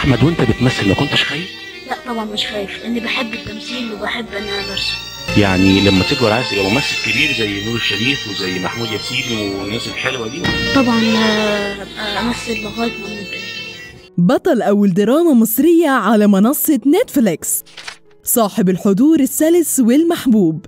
احمد وانت بتمثل ما كنتش خايف؟ لا طبعا مش خايف، لاني بحب التمثيل وبحب ان انا برسم. يعني لما تكبر عايز تبقى ممثل كبير زي نور الشريف وزي محمود ياسين والناس الحلوه دي؟ طبعا هبقى امثل لغايه ما ممكن. بطل أول دراما مصرية على منصة نتفليكس، صاحب الحضور السلس والمحبوب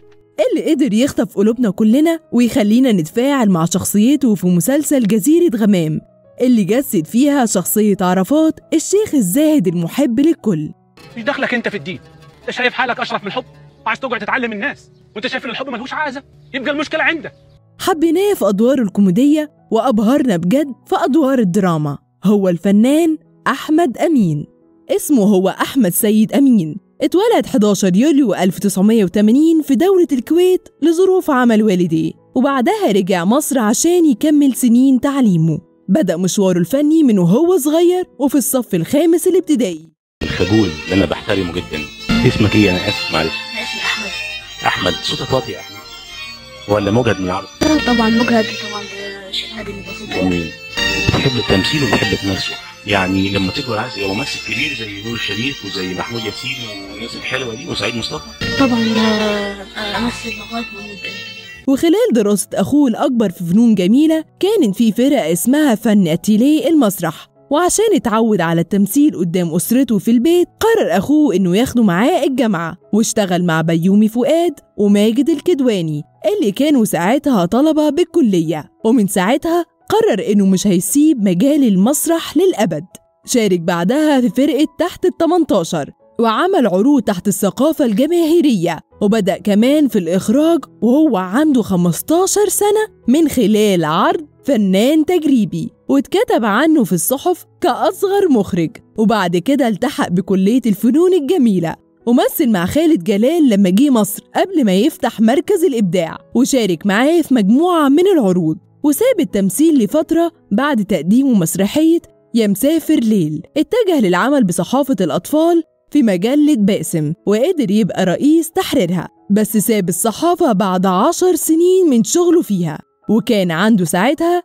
اللي قدر يخطف قلوبنا كلنا ويخلينا نتفاعل مع شخصيته في مسلسل جزيرة غمام اللي جسد فيها شخصية عرفات الشيخ الزاهد المحب للكل. مش دخلك انت في الدين، انت شايف حالك اشرف من الحب وعايز تقعد تتعلم الناس وانت شايف ان الحب ملهوش عازه، يبقى المشكله عندك. حبيناه في أدواره الكوميدية وأبهرنا بجد في أدوار الدراما. هو الفنان أحمد أمين. اسمه هو أحمد سيد أمين. اتولد 11 يوليو 1980 في دولة الكويت لظروف عمل والديه، وبعدها رجع مصر عشان يكمل سنين تعليمه. بدأ مشواره الفني من وهو صغير وفي الصف الخامس الابتدائي. الخجول اللي انا بحترمه جدا. اسمك ايه؟ انا اسف معلش. انا اسمي احمد. احمد صوتك واطي يا احمد ولا مجهد من العرض؟ طبعا مجهد، طبعا ده شيء هادي بسيط. جميل. بتحب التمثيل وبتحب تمثله، يعني لما تكبر عايز تبقى ممثل كبير زي نور الشريف وزي محمود ياسين والناس الحلوه دي وسعيد مصطفى؟ طبعا هبقى امثل لغايه ما ممكن. وخلال دراسة أخوه الأكبر في فنون جميلة كانت في فرقة اسمها فن أتيليه المسرح، وعشان اتعود على التمثيل قدام أسرته في البيت قرر أخوه إنه ياخده معاه الجامعة، واشتغل مع بيومي فؤاد وماجد الكدواني اللي كانوا ساعتها طلبة بالكلية. ومن ساعتها قرر إنه مش هيسيب مجال المسرح للأبد. شارك بعدها في فرقة تحت ال18 وعمل عروض تحت الثقافة الجماهيرية، وبدأ كمان في الإخراج وهو عنده 15 سنة من خلال عرض فنان تجريبي، واتكتب عنه في الصحف كأصغر مخرج. وبعد كده التحق بكلية الفنون الجميلة ومثل مع خالد جلال لما جه مصر قبل ما يفتح مركز الإبداع، وشارك معاه في مجموعة من العروض. وساب التمثيل لفترة بعد تقديمه مسرحية يا مسافر ليل. اتجه للعمل بصحافة الأطفال في مجلة باسم وقدر يبقى رئيس تحريرها، بس ساب الصحافة بعد 10 سنين من شغله فيها، وكان عنده ساعتها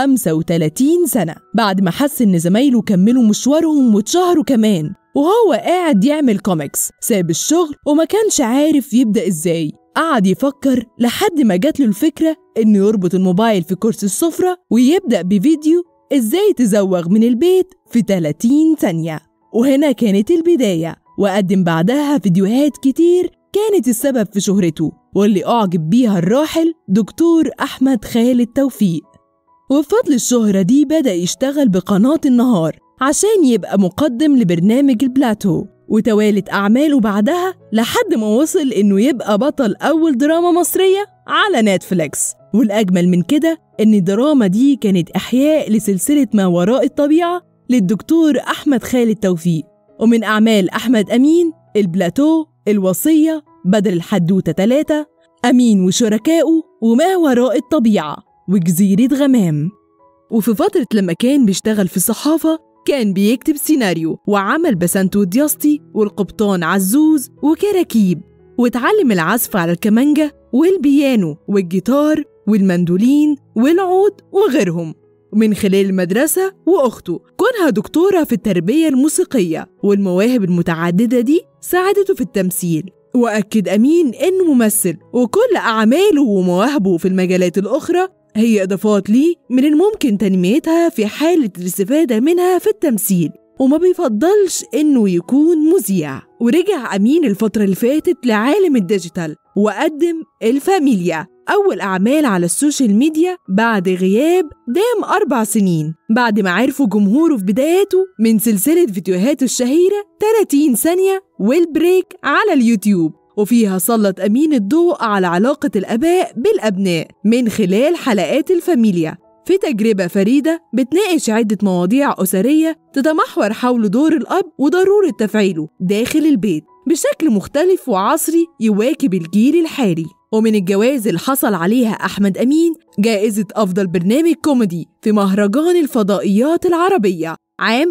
35 سنة بعد ما حس إن زمايله كملوا مشوارهم واتشهروا كمان وهو قاعد يعمل كوميكس. ساب الشغل وما كانش عارف يبدأ إزاي. قعد يفكر لحد ما جات له الفكرة إنه يربط الموبايل في كرسي السفرة ويبدأ بفيديو إزاي تزوغ من البيت في 30 ثانية. وهنا كانت البداية، وقدم بعدها فيديوهات كتير كانت السبب في شهرته واللي أعجب بيها الراحل دكتور أحمد خالد توفيق. وبفضل الشهرة دي بدأ يشتغل بقناة النهار عشان يبقى مقدم لبرنامج البلاتو، وتوالت أعماله بعدها لحد ما وصل إنه يبقى بطل أول دراما مصرية على نتفليكس. والأجمل من كده إن الدراما دي كانت إحياء لسلسلة ما وراء الطبيعة للدكتور أحمد خالد توفيق. ومن أعمال أحمد أمين البلاتو، الوصية، بدل الحدوتة 3، أمين وشركائه، وما وراء الطبيعة، وجزيرة غمام. وفي فترة لما كان بيشتغل في الصحافة كان بيكتب سيناريو وعمل بسنت ودياستي والقبطان عزوز وكراكيب، واتعلم العزف على الكمانجة والبيانو والجيتار والمندولين والعود وغيرهم من خلال المدرسة. وأخته كونها دكتورة في التربية الموسيقية، والمواهب المتعددة دي ساعدته في التمثيل. وأكد أمين إنه ممثل وكل أعماله ومواهبه في المجالات الأخرى هي إضافات ليه من الممكن تنميتها في حالة الاستفادة منها في التمثيل، وما بيفضلش إنه يكون مذيع. ورجع أمين الفترة اللي فاتت لعالم الديجيتال وقدم الفاميليا، أول أعمال على السوشيال ميديا بعد غياب دام 4 سنين، بعد ما عرفوا جمهوره في بداياته من سلسلة فيديوهاته الشهيرة 30 ثانية والبريك على اليوتيوب. وفيها سلط أمين الضوء على علاقة الآباء بالأبناء من خلال حلقات الفاميليا، في تجربة فريدة بتناقش عدة مواضيع أسرية تتمحور حول دور الأب وضرورة تفعيله داخل البيت بشكل مختلف وعصري يواكب الجيل الحالي. ومن الجوائز اللي حصل عليها أحمد أمين جائزة أفضل برنامج كوميدي في مهرجان الفضائيات العربية عام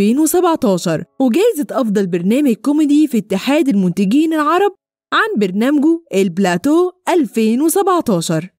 2017، وجائزة أفضل برنامج كوميدي في اتحاد المنتجين العرب عن برنامجه البلاتو 2017.